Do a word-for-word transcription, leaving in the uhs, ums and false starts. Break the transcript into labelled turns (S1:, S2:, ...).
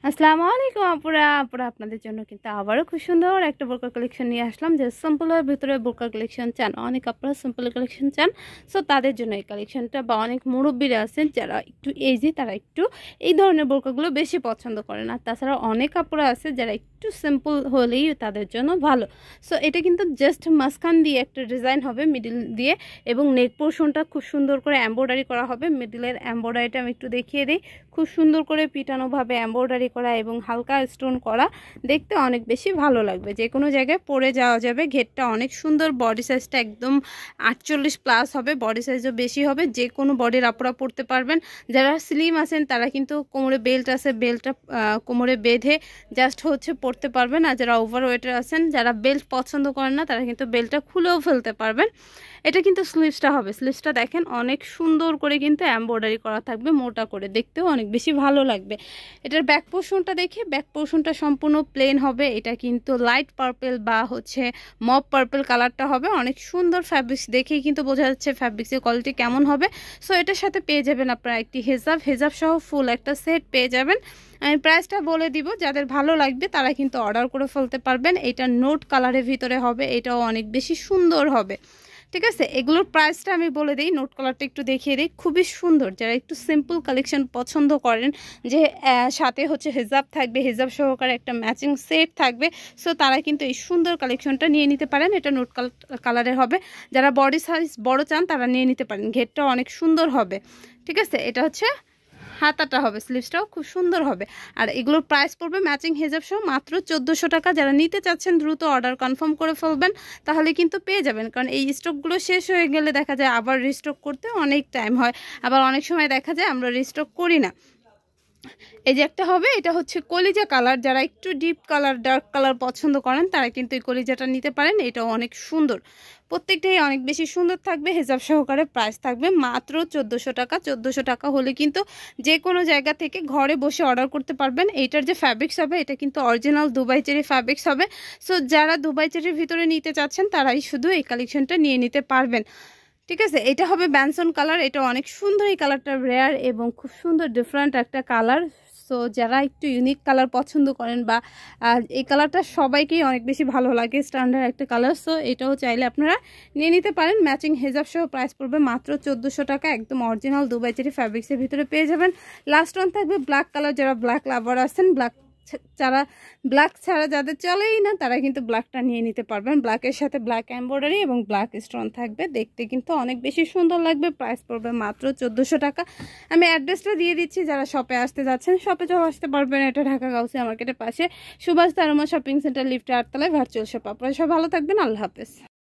S1: আসসালামু আলাইকুম আপুরা আপুরা আপনাদের জন্য কিন্তু আবারও খুব সুন্দর একটা বোরকা কালেকশন নিয়ে আসলাম। যে সিম্পলের ভিতরে বোরকা কালেকশন চান, অনেক আপনারা সিম্পল কালেকশন চান, সো তাদের জন্য এই কালেকশনটা। বা অনেক মুরব্বীরা আছেন যারা একটু এজি, তারা একটু এই ধরনের বোরকাগুলো বেশি পছন্দ করেন। আর তাছাড়া অনেক আপুরা আছে যারা একটু সিম্পল হলেই তাদের জন্য ভালো। সো এটা কিন্তু জাস্ট মাঝখান দিয়ে একটা ডিজাইন হবে মিডিল দিয়ে, এবং নেক পোর্শনটা খুব সুন্দর করে এমব্রয়ডারি করা হবে। মিডিলের এমব্রয়ডারিটা আমি একটু দেখিয়ে দিই। খুব সুন্দর করে পিটানোভাবে এমব্রয়ডারি করা এবং হালকা স্টোন করা, দেখতে অনেক বেশি ভালো লাগবে। যে কোনো জায়গায় পরে যাওয়া যাবে। ঘেরটা অনেক সুন্দর, বডি সাইজটা একদম আটচল্লিশ প্লাস হবে, বডি সাইজও বেশি হবে। যে কোনো বডির আপুরা পরতে পারবেন। যারা স্লিম আছেন তারা কিন্তু কোমরে বেল্ট আছে, বেল্টটা কোমরে বেঁধে জাস্ট হচ্ছে পরতে পারবেন। আর যারা ওভার ওয়েটার আছেন, যারা বেল্ট পছন্দ করেন না, তারা কিন্তু বেল্টটা খুলেও ফেলতে পারবেন। এটা কিন্তু স্লিভসটা হবে, স্লিভসটা দেখেন অনেক সুন্দর করে কিন্তু এমব্রয়ডারি করা থাকবে, মোটা করে, দেখতেও অনেক বেশি ভালো লাগবে। এটার ব্যাক পোর্শনটা দেখি, ব্যাক পোর্শনটা সম্পূর্ণ প্লেন হবে। এটা কিন্তু লাইট পার্পল বা হচ্ছে মপ পার্পল কালারটা হবে। অনেক সুন্দর ফ্যাব্রিক্স, দেখেই কিন্তু বোঝা যাচ্ছে ফ্যাব্রিক্সের কোয়ালিটি কেমন হবে। সো এটার সাথে পেয়ে যাবেন আপনারা একটি হেজাব, হেজাব সহ ফুল একটা সেট পেয়ে যাবেন। আমি প্রাইসটা বলে দিব, যাদের ভালো লাগবে তারা কিন্তু অর্ডার করে ফেলতে পারবেন। এটা নোট কালারের ভিতরে হবে, এটাও অনেক বেশি সুন্দর হবে। ঠিক আছে, এগুলোর প্রাইসটা আমি বলে দিই, নোট কালারটা একটু দেখিয়ে দিই। খুবই সুন্দর, যারা একটু সিম্পল কালেকশন পছন্দ করেন, যে সাথে হচ্ছে হেজাব থাকবে, হেজাব সহকারে একটা ম্যাচিং সেট থাকবে, সো তারা কিন্তু এই সুন্দর কালেকশনটা নিয়ে নিতে পারেন। এটা নোট কালারের হবে। যারা বডি সাইজ বড় চান তারা নিয়ে নিতে পারেন। ঘেরটা অনেক সুন্দর হবে। ঠিক আছে, এটা হচ্ছে হাতাটা হবে, স্লিভসটাও খুব সুন্দর হবে। আর এগুলোর প্রাইস পড়বে ম্যাচিং হেজাব সহ মাত্র চোদ্দোশো টাকা। যারা নিতে চাচ্ছেন দ্রুত অর্ডার কনফার্ম করে ফেলবেন, তাহলে কিন্তু পেয়ে যাবেন। কারণ এই স্টকগুলো শেষ হয়ে গেলে দেখা যায় আবার রিস্টক করতে অনেক টাইম হয়, আবার অনেক সময় দেখা যায় আমরা রিস্টক করি না। এই যে একটা হবে, এটা হচ্ছে কলিজা কালার। যারা একটু ডিপ কালার, ডার্ক কালার পছন্দ করেন তারা কিন্তু এই কলিজাটা নিতে পারেন। এটাও অনেক সুন্দর, প্রত্যেকটাই অনেক বেশি সুন্দর থাকবে। হেজাব সহকারে প্রাইস থাকবে মাত্র চোদ্দোশো টাকা। চোদ্দোশো টাকা হলে কিন্তু যে কোনো জায়গা থেকে ঘরে বসে অর্ডার করতে পারবেন। এইটার যে ফ্যাব্রিক্স হবে, এটা কিন্তু অরিজিনাল দুবাই চেরি ফ্যাব্রিক্স হবে। সো যারা দুবাই চেরির ভিতরে নিতে চাচ্ছেন তারাই শুধু এই কালেকশনটা নিয়ে নিতে পারবেন। ঠিক আছে, এটা হবে ব্যানসন কালার। এটা অনেক সুন্দর, এই কালারটা রেয়ার এবং খুব সুন্দর ডিফারেন্ট একটা কালার। সো যারা একটু ইউনিক কালার পছন্দ করেন, বা এই কালারটা সবাইকেই অনেক বেশি ভালো লাগে, স্ট্যান্ডার্ড একটা কালার, সো এটাও চাইলে আপনারা নিয়ে নিতে পারেন। ম্যাচিং হেজাব সহ প্রাইস পড়বে মাত্র চোদ্দোশো টাকা। একদম অরিজিনাল দুবাই চেরি ফ্যাব্রিক্সের ভিতরে পেয়ে যাবেন। লাস্ট ওয়ান থাকবে ব্ল্যাক কালার। যারা ব্ল্যাক লাভার আছেন, ব্ল্যাক যারা ব্ল্যাক ছাড়া যাদের চলেই না, তারা কিন্তু ব্ল্যাকটা নিয়ে নিতে পারবেন। ব্ল্যাকের সাথে ব্ল্যাক এমব্রয়ডারি এবং ব্ল্যাক স্টোন থাকবে, দেখতে কিন্তু অনেক বেশি সুন্দর লাগবে। প্রাইস পড়বে মাত্র চোদ্দোশো টাকা। আমি অ্যাড্রেসটা দিয়ে দিচ্ছি, যারা শপে আসতে যাচ্ছেন শপে চলে আসতে পারবেন। এটা ঢাকা গাউসিয়া মার্কেটের পাশে সুভাষ তারমা শপিং সেন্টার, লিফটে আটতলায়, ভার্চুয়াল শপ। আপনারা সব ভালো থাকবেন, আল্লাহ হাফেজ।